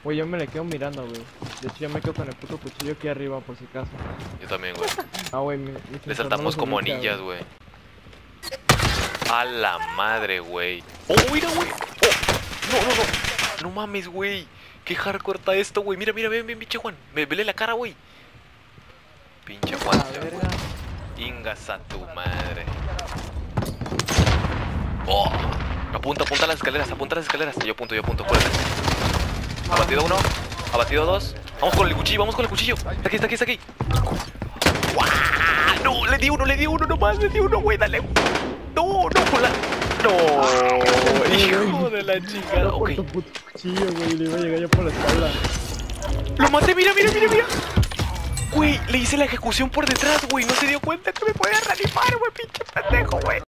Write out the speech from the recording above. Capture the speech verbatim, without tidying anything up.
Güey, yo me le quedo mirando, güey. De hecho, yo me quedo con el puto cuchillo aquí arriba, por si acaso. Yo también, güey. Ah, güey, mi, mi Le sensor saltamos no los como ubica, ninjas, güey. A la madre, güey. ¡Oh, mira, güey! ¡Oh! ¡No, no, no! ¡No mames, güey! ¡Qué hardcore está esto, güey! Mira, mira, ven, ven, pinche Juan. Me vele la cara, güey. Pinche Juan. La verga. Ingas a tu madre. ¡Oh! Apunta, apunta a las escaleras, apunta a las escaleras. Yo apunto, yo apunto, acuérdate. Abatido uno, abatido dos. Vamos con el cuchillo, vamos con el cuchillo. Está aquí, está aquí, está aquí. ¡Guau! No, le di uno, le di uno nomás, le di uno, güey, dale. No, no, con la... No, hijo de la chingada. No, por Ok. tu puto cuchillo, güey. Le iba a llegar yo por la espalda. Lo maté, mira, mira, mira, mira. Güey, le hice la ejecución por detrás, güey. No se dio cuenta que me podía reanimar, güey, pinche pendejo, güey.